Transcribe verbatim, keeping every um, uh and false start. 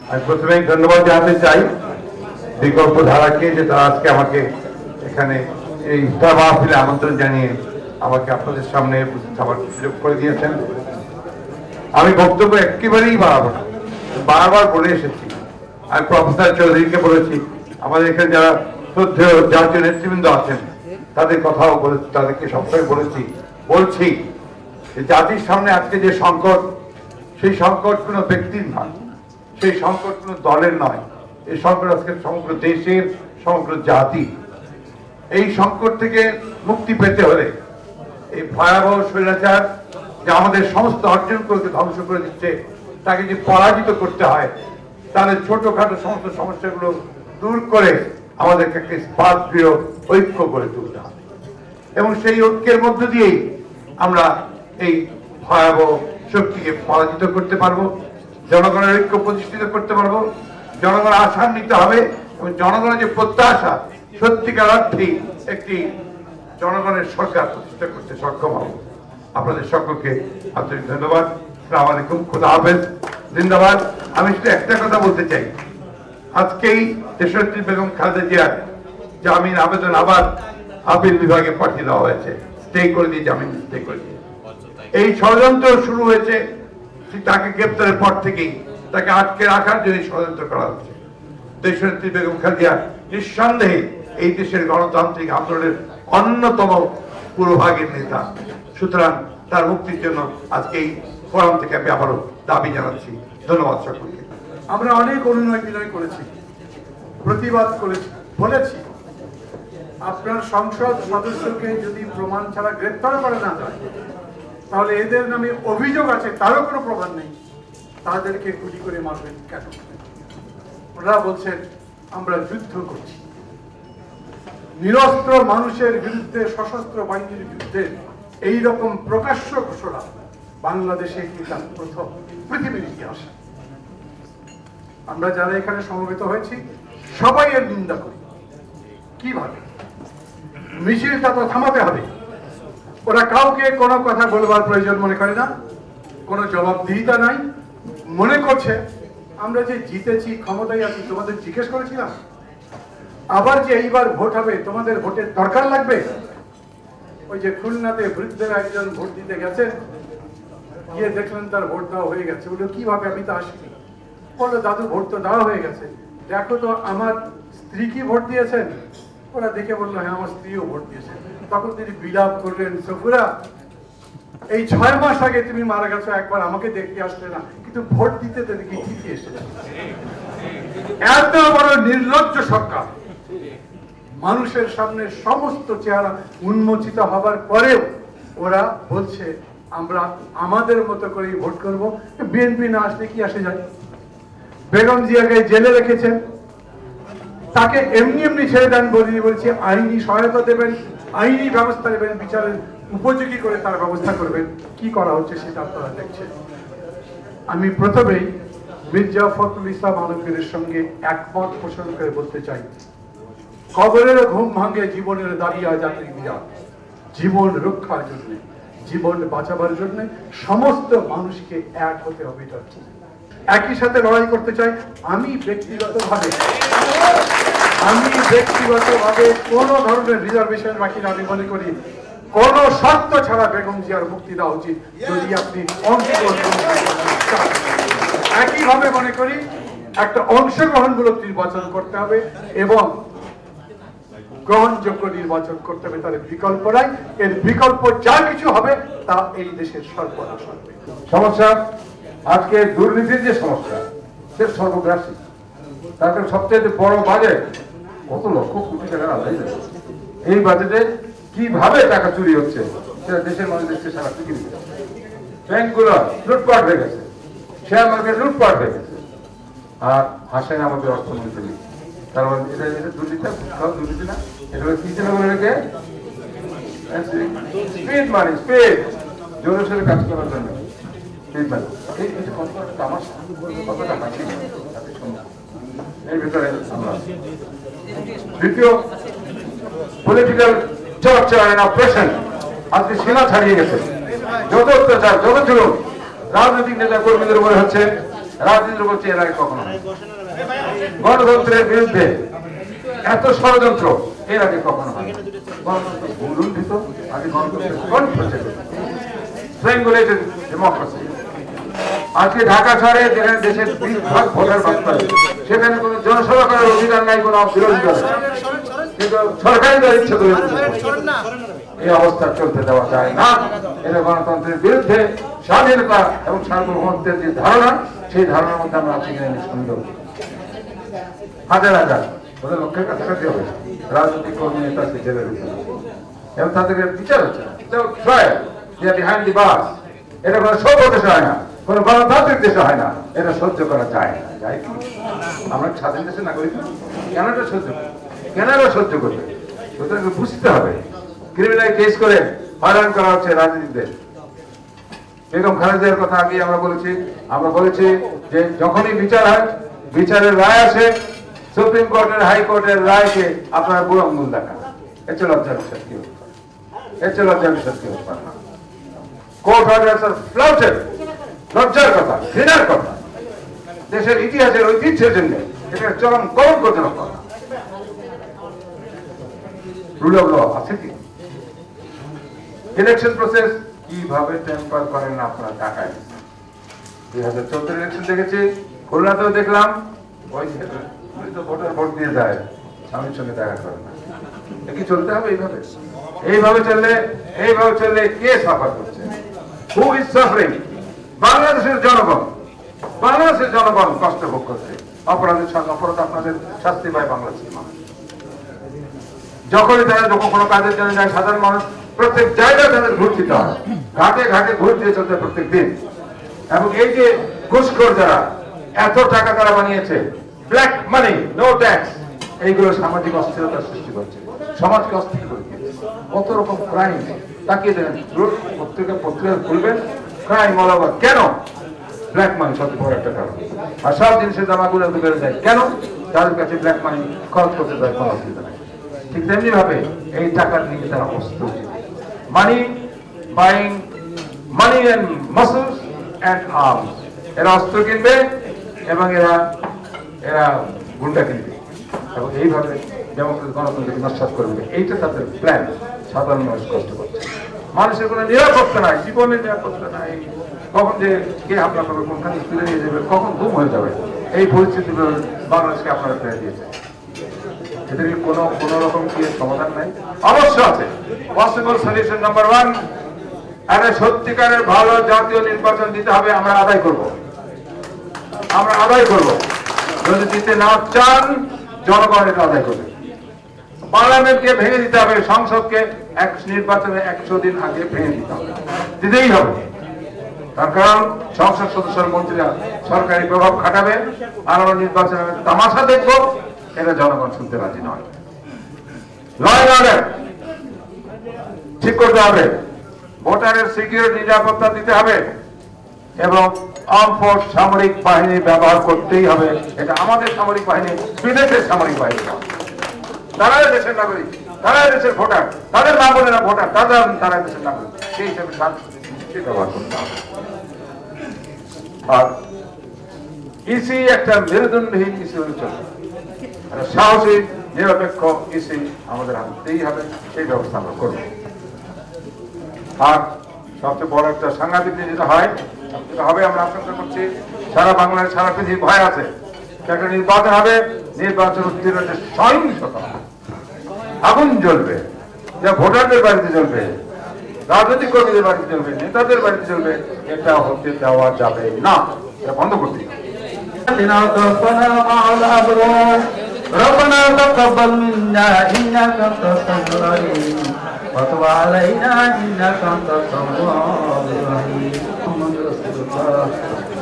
আমি প্রথমেই ধন্যবাদ জানাতে চাই বিকল্প ধারাকে যে তারা আজকে আমাকে এখানে এই ইফতার মাহফিলে আমন্ত্রণ জানিয়ে আমাকে আপনাদের সামনে আমার সুযোগ করে দিয়েছেন। আমি বক্তব্য একেবারেই বাড়াবো না, বারবার বলে এসেছি। আমি প্রফেসর চৌধুরীকে বলেছি, আমাদের এখানে যারা শ্রদ্ধেয় জাতীয় নেতৃবৃন্দ আছেন তাদের কথাও বলেছি, তাদেরকে সবসময় বলেছি বলছি যে জাতির সামনে আজকে যে সংকট, সেই সংকট কোনো ব্যক্তির নয়, সেই সংকট কোনো দলের নয়, এই সংকট আজকে সমগ্র দেশের, সমগ্র জাতি। এই সংকট থেকে মুক্তি পেতে হলে এই ভয়াবহ স্বৈরাচার যে আমাদের সমস্ত অর্জনগুলোকে ধ্বংস করে দিচ্ছে, তাকে যে পরাজিত করতে হয়, তাদের ছোটখাটো সমস্ত সমস্যাগুলো দূর করে আমাদেরকে একটা স্পার্ধীয় ঐক্য করে তুলতে হবে এবং সেই ঐক্যের মধ্য দিয়েই আমরা এই ভয়াবহ শক্তিকে পরাজিত করতে পারবো, জনগণের ঐক্য প্রতিষ্ঠিত করতে পারবো, জনগণ আশান্বিত হবে এবং জনগণের যে প্রত্যাশা, সত্যিকার অর্থেই একটি জনগণের সরকার প্রতিষ্ঠা করতে সক্ষম হব। আপনাদের সকলকে আন্তরিক ধন্যবাদ। আসসালামু আলাইকুম, খোদা হাফেজ, জিন্দাবাদ। আমি শুধু একটা কথা বলতে চাই, আজকেই দেশনেত্রী বেগম খালেদা জিয়ার জামিন আবেদন আবার আপিল বিভাগে পাঠিয়ে দেওয়া হয়েছে, স্টে করে দিয়ে জামিন স্টে করে দিয়ে। এই ষড়যন্ত্র শুরু হয়েছে তাকে গ্রেপ্তারের পর থেকেই, তাকে আটকে রাখার জন্য ষড়যন্ত্র করা হচ্ছে। দেশনেত্রী বেগম খালেদা নিঃসন্দেহে এই দেশের গণতান্ত্রিক আন্দোলনের অন্যতম পুরোভাগের নেতা, সুতরাং তার মুক্তির জন্য আজকে এই ফোরাম থেকে আমি আবারও দাবি জানাচ্ছি। ধন্যবাদ সকলকে। আমরা অনেক অনুনয় বিনয় করেছি, প্রতিবাদ করেছি, বলেছি আপনার সংসদ সদস্যকে যদি প্রমাণ ছাড়া গ্রেপ্তার করা না যায়, তাহলে এদের নামে অভিযোগ আছে তারও কোনো প্রমাণ নেই, তাদেরকে গুলি করে মারবেন কেন? ওরা বলছেন আমরা যুদ্ধ করছি। নিরস্ত্র মানুষের বিরুদ্ধে সশস্ত্র বাহিনীর বিরুদ্ধে এই রকম প্রকাশ্য ঘোষণা বাংলাদেশে কি তার প্রথম পৃথিবীর ইতিহাসে। আমরা যারা এখানে সমবেত হয়েছি সবাই এর নিন্দা করি। কিভাবে মিছিলটা তো থামাতে হবে। ওরা কাউকে কোনো কথা বলবার প্রয়োজন মনে করে না, কোনো জবাবদিহিতা নাই, মনে করছে আমরা যে জিতেছি, ক্ষমতায় আছি, তোমাদের জিজ্ঞেস করেছিলাম? আবার যে এইবার ভোট হবে তোমাদের ভোটের দরকার লাগবে? ওই যে খুলনাতে বৃদ্ধেরা একজন ভোট দিতে গেছেন, গিয়ে দেখলেন তার ভোট দেওয়া হয়ে গেছে। বললো কিভাবে, আমি তো আসিনি। বললো দাদু ভোট তো দেওয়া হয়ে গেছে, দেখো তো আমার স্ত্রী কি ভোট দিয়েছেন? ওরা দেখে বললো হ্যাঁ আমার স্ত্রীও ভোট দিয়েছেন। তখন তিনি বিলাপ করলেন, সফুরা এই ছয় মাস আগে তুমি মারা গেছো, একবার আমাকে দেখতে আসলে না, কিন্তু ভোট দিতে দেখি ঠিকই এসেছে। এত বড় নির্লজ্জ সরকার, মানুষের সামনে সমস্ত চেহারা উন্মোচিত হবার পরেও ওরা বলছে আমরা আমাদের মতো করে ভোট করব। বিএনপি না আসলে কি আসে যায়? বেগম জিয়াকে জেলে রেখেছেন, তাকে এমনি এমনি ছেড়ে দেন বলিনি, বলছে আইনি সহায়তা দেবেন, আইনি ব্যবস্থা নেবেন, বিচারের উপযোগী করে তার ব্যবস্থা করবেন। কি করা হচ্ছে সেটা আপনারা দেখছেন। আমি প্রথমেই মির্জা ফখরুল ইসলাম আলমগীরের সঙ্গে একমত পোষণ করে বলতে চাই, কবরের ঘুম ভাঙে জীবনের দাঁড়িয়ে জাতির বিরাট। জীবন রক্ষার জন্য, জীবন বাঁচাবার জন্য সমস্ত মানুষকে এক হতে হবে। একই সাথে লড়াই করতে চাই। আমি ব্যক্তিগতভাবে আমি ব্যক্তিগতভাবে কোন ধরনের রিজার্ভেশন রাখি না। আমি মনে করি কোন শর্ত ছাড়া বেগম জিয়ার মুক্তি দেওয়া উচিত, যদি আপনি অংশগ্রহণ চান। একইভাবে মনে করি একটা অংশগ্রহণমূলক নির্বাচন করতে হবে এবং গ্রহণযোগ্য নির্বাচন করতে হবে। তার বিকল্প নাই। এর বিকল্প যা কিছু হবে তা এই দেশের সর্বনাশ হবে। সমস্যা আজকে দুর্নীতির যে সমস্যা, সে সর্বগ্রাসী। তারপরে সবচেয়ে বড় বাজেট, কত লক্ষ কোটি টাকার আদায়। এই বাজেটে কিভাবে টাকা চুরি হচ্ছে সেটা দেশের মানুষ দেখছে সারা পৃথিবীতে। ব্যাংকগুলো লুটপাট হয়ে গেছে, শেয়ার মার্কেট লুটপাট হয়ে গেছে, আর হাসেন আমাদের অর্থমন্ত্রী। কারণ এটা এটা দুর্নীতি, দুর্নীতি না, এটা হলো কি ছিল বলে রেখে স্পিড মানি, স্পিড জোরে সোরে কাজ করার জন্য স্পিড মানি। এই কতটা তামাশা, কতটা হাসি এর ভিতরে। দ্বিতীয় পলিটিক্যাল চর্চা এন্ড অপারেশন আজকে সীমা ছাড়িয়ে গেছে। যত অত্যাচার, যত জুলুম রাজনৈতিক নেতা কর্মীদের উপরে হচ্ছে, রাজনীতি করছে এর আগে কখনো হয়নি। গণতন্ত্রের বিরুদ্ধে এত ষড়যন্ত্র এর আগে কখনো হয় গণতন্ত্র ভুলুণ্ঠিত আগে গণতন্ত্রের কণ্ঠ ছিল স্ট্রেঙ্গুলেটেড ডেমোক্রেসি। আজকে ঢাকা শহরে যেখানে দেশের বিশ ভাগ ভোটার বাস করে সেখানে কোনো জনসভা করার অধিকার নাই কোনো বিরোধী দল, কিন্তু সরকারি দল ইচ্ছে করে এই অবস্থা চলতে দেওয়া যায় না। এটা গণতন্ত্রের বিরুদ্ধে স্বাধীনতা এবং সার্বভৌমত্বের যে ধারণা সেই ধারণার মধ্যে আমরা আছি কিনা নিঃসন্দেহ। হাজার হাজার ওদের লক্ষ্যের কাছাকাছি হবে রাজনৈতিক কর্মী নেতা জেলের ভিতরে এবং তাদেরকে বিচার হচ্ছে বিহাইন্ড দি বাস। এটা কোনো সভ্য দেশে হয় না, কোনো গণতান্ত্রিক দেশে হয় না, এটা সহ্য করা যায় না। যাই কি আমরা স্বাধীন দেশে নাগরিক কেন এটা সহ্য কেন এটা সহ্য করবে? সুতরাং বুঝতে হবে ক্রিমিনাল কেস করে হয়রান করা হচ্ছে রাজনীতিদের। বেগম খালেদার কথা আগে আমরা বলেছি, আমরা বলেছি যে যখনই বিচার হয়, বিচারের রায় আসে, সুপ্রিম কোর্টের হাইকোর্টের রায়কে আপনারা বুড়ো আঙ্গুল দেখান। এর চেয়ে লজ্জার বিষয় কি হতে পারে? এর চেয়ে লজ্জার বিষয় কি হতে পারে না? কোর্ট অর্ডারস আর ফ্লাউটেড, লজ্জার কথা, ঘৃণার কথা, দেশের ইতিহাসের ঐতিহ্যের জন্য এটা চরম কলঙ্কজনক কথা। রুল অফ ল আছে কি? ইলেকশন প্রসেস কিভাবে টেম্পার করেন আপনারা ঢাকায়? দুই হাজার চোদ্দ ইলেকশন দেখেছি, খুলনাতেও দেখলাম, ওই তো ভোটার ভোট দিয়ে যায়, স্বামীর সঙ্গে দেখা করে না। কি চলতে হবে এইভাবে? এইভাবে চললে এইভাবে চললে কে সাফার করছে? Who is suffering? বাংলাদেশের জনগণ। বাংলাদেশের জনগণ কষ্ট ভোগ করছে। অপরাধের সঙ্গে অপরাধ আপনাদের শাস্তি পায় বাংলাদেশের মানুষ। যখনই তারা যখন কোনো কাজের জন্য যায়, সাধারণ মানুষ প্রত্যেক জায়গায় তাদের ঘুর দিতে হয়, ঘাটে ঘাটে ঘুর দিয়ে চলতে প্রত্যেক দিন। এবং এই যে ঘুষখোর যারা এত টাকা তারা বানিয়েছে, ব্ল্যাক মানি, নো ট্যাক্স, এইগুলো সামাজিক অস্থিরতার সৃষ্টি করছে, সমাজকে অস্থির করে দিয়েছে। কত রকম ক্রাইম তাকিয়ে দেন, পত্রিকা পত্রিকা খুলবেন, ক্রাইম অল ওভার। কেন? ব্ল্যাক মানি সবচেয়ে বড় একটা কারণ। আর সব জিনিসের দামাগুলো বেড়ে যায় কেন? তাদের কাছে ব্ল্যাক মানি খরচ করতে যায়, কোনো অসুবিধা নেই। ঠিক তেমনি ভাবে এই টাকার দিকে তারা অস্ত্র money buying money and muscles and arms. এরা অস্ত্র কিনবে এবং এরা এরা গুন্ডা কিনবে এবং এইভাবে ডেমোক্রেসি গণতন্ত্রকে নস্যাৎ করবে। এইটা তাদের প্ল্যান। সাধারণ মানুষ কষ্ট করছে, মানুষের কোনো নিরাপত্তা নাই, জীবনের নিরাপত্তা নাই। কখন যে কে হামলা করবে, কোনখানে তুলে নিয়ে যাবে, কখন গুম হয়ে যাবে, এই পরিস্থিতি বাংলাদেশকে আপনারা ফেলে দিয়েছে। এদের কোনো কোন রকম কি সমাধান নাই? অবশ্য আছে। পসিবল সলিউশন নাম্বার ওয়ান, একটা সত্যিকারের ভালো জাতীয় নির্বাচন দিতে হবে। আমরা আদায় করব, আমরা আদায় করব। যদি দিতে না চান, জনগণ এটা আদায় করবে। পার্লামেন্টকে ভেঙে দিতে হবে, সংসদকে এক নির্বাচনে একশো দিন আগে ভেঙে দিতে হবে, দিতেই হবে। তার কারণ সংসদ সদস্য মন্ত্রীরা সরকারি প্রভাব খাটাবে, আর আমরা নির্বাচনে তামাশা দেখবো, এটা জনগণ শুনতে রাজি নয়। ল এন্ড অর্ডার ঠিক করতে হবে, ভোটারের সিকিউরিটি নিরাপত্তা দিতে হবে এবং আর্ম ফোর্স সামরিক বাহিনী ব্যবহার করতেই হবে। এটা আমাদের সামরিক বাহিনী, বিদেশের সামরিক বাহিনী, তারাই দেশের নাগরিক, তারাই দেশের ভোটার, তাদের না বলে না ভোটার, তারা তারা দেশের নাগরিক, সেই হিসেবে শান্তি ব্যবহার করতে হবে। আর ইসি একটা মেরুদণ্ডহীন ইসি হলে চলবে, সাহসী নিরপেক্ষ ইসি আমাদের হাতেই হবে, সেই ব্যবস্থা আমরা করব। আর সবচেয়ে বড় একটা সাংঘাতিক যেটা হয় যেটা হবে, আমরা আশঙ্কা করছি সারা বাংলাদেশ সারা পৃথিবী ভয় আছে, একটা নির্বাচন হবে, নির্বাচন উত্তীর্ণ যে সহিংসতা, আগুন জ্বলবে, যা ভোটারদের বাড়িতে জ্বলবে, রাজনৈতিক কর্মীদের বাড়িতে জ্বলবে, নেতাদের বাড়িতে জ্বলবে, এটা হতে দেওয়া যাবে না, এটা বন্ধ করতে হবে। ربنا تقبل منا إنك أنت السميع العليم وتب علينا إنك أنت التواب الرحيم محمد رسول الله